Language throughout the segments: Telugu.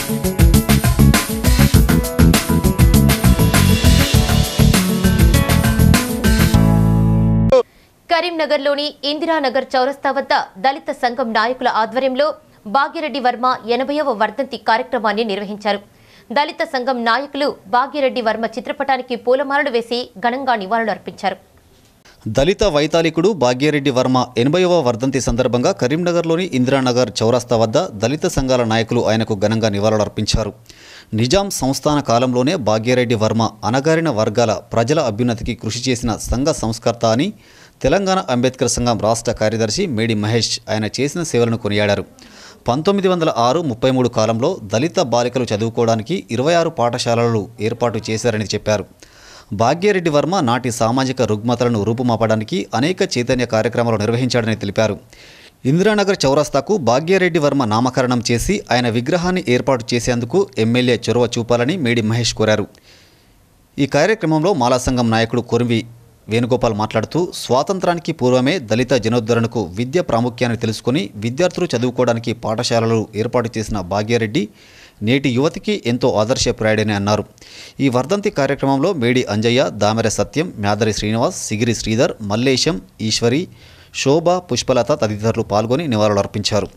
కరీంనగర్లోని ఇందిరానగర్ చౌరస్తా వద్ద దళిత సంఘం నాయకుల ఆధ్వర్యంలో భాగ్యరెడ్డి వర్మ 80వ వర్ధంతి కార్యక్రమాన్ని నిర్వహించారు. దళిత సంఘం నాయకులు భాగ్యరెడ్డి వర్మ చిత్రపటానికి పూలమాలలు వేసి ఘనంగా నివాళులు అర్పించారు. దళిత వైతాళికుడు భాగ్యరెడ్డి వర్మ 80వ వర్ధంతి సందర్భంగా కరీంనగర్లోని ఇందిరానగర్ చౌరస్తా వద్ద దళిత సంఘాల నాయకులు ఆయనకు ఘనంగా నివాళులర్పించారు. నిజాం సంస్థాన కాలంలోనే భాగ్యరెడ్డి వర్మ అణగారిన వర్గాల ప్రజల అభ్యున్నతికి కృషి చేసిన సంఘ సంస్కర్త అని తెలంగాణ అంబేద్కర్ సంఘం రాష్ట్ర కార్యదర్శి మేడి మహేష్ ఆయన చేసిన సేవలను కొనియాడారు. 1906-33 కాలంలో దళిత బాలికలు చదువుకోవడానికి 26 పాఠశాలలు ఏర్పాటు చేశారని చెప్పారు. భాగ్యరెడ్డి వర్మ నాటి సామాజిక రుగ్మతలను రూపుమాపడానికి అనేక చైతన్య కార్యక్రమాలు నిర్వహించాడని తెలిపారు. ఇందిరానగర్ చౌరస్తాకు భాగ్యరెడ్డి వర్మ నామకరణం చేసి ఆయన విగ్రహాన్ని ఏర్పాటు చేసేందుకు ఎమ్మెల్యే చొరవ చూపాలని మేడి మహేష్ కోరారు. ఈ కార్యక్రమంలో మాలా సంఘం నాయకుడు కొరివి వేణుగోపాల్ మాట్లాడుతూ స్వాతంత్రానికి పూర్వమే దళిత జనోద్ధరణకు విద్య ప్రాముఖ్యాన్ని తెలుసుకుని విద్యార్థులు చదువుకోవడానికి పాఠశాలలు ఏర్పాటు చేసిన భాగ్యరెడ్డి నేటి యువతికి ఎంతో ఆదర్శప్రాయుడని అన్నారు. ఈ వర్ధంతి కార్యక్రమంలో మేడి అంజయ్య, దామెర సత్యం, మ్యాదరి శ్రీనివాస్, సిగిరి శ్రీధర్, మల్లేశం, ఈశ్వరి, శోభ, పుష్పలత తదితరులు పాల్గొని నివాళులర్పించారు.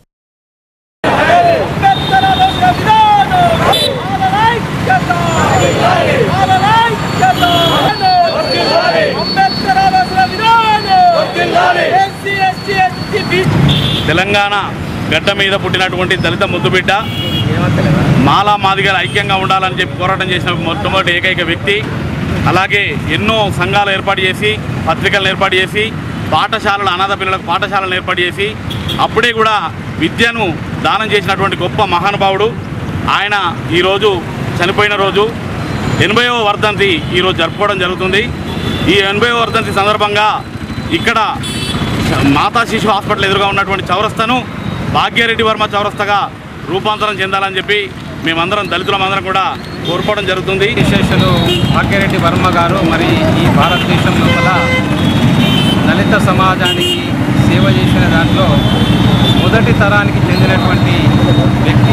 తెలంగాణ గడ్డ మీద పుట్టినటువంటి దళిత ముద్దుబిడ్డ, మాలా మాదిగల ఐక్యంగా ఉండాలని చెప్పి పోరాటం చేసిన మొట్టమొదటి ఏకైక వ్యక్తి. అలాగే ఎన్నో సంఘాలు ఏర్పాటు చేసి, పత్రికలను ఏర్పాటు చేసి, పాఠశాలలు అనాథ పిల్లలకు పాఠశాలను ఏర్పాటు చేసి అప్పుడే కూడా విద్యను దానం చేసినటువంటి గొప్ప మహానుభావుడు ఆయన. ఈరోజు చనిపోయిన రోజు 80వ వర్ధంతి ఈరోజు జరుపుకోవడం జరుగుతుంది. ఈ 80వ వర్ధంతి సందర్భంగా ఇక్కడ మాతా శిశు హాస్పిటల్ ఎదురుగా ఉన్నటువంటి చౌరస్తాను భాగ్యరెడ్డి వర్మ చౌరస్తాగా రూపాంతరం చెందాలని చెప్పి మేమందరం దళితులమందరం కూడా కోరుకోవడం జరుగుతుంది. విశేషులు భాగ్యరెడ్డి వర్మ గారు మరి ఈ భారతదేశం లోపల దళిత సమాజానికి సేవ చేసిన దాంట్లో మొదటి తరానికి చెందినటువంటి వ్యక్తి.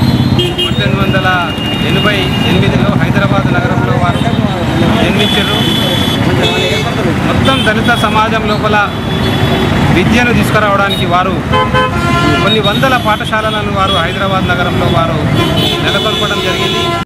1888లో హైదరాబాద్ నగరంలో వారు జన్మించారు. మొత్తం దళిత సమాజం లోపల విద్యను తీసుకురావడానికి వారు కొన్ని వందల పాఠశాలలను వారు హైదరాబాద్ నగరంలో వారు నెలకొల్పడం జరిగింది.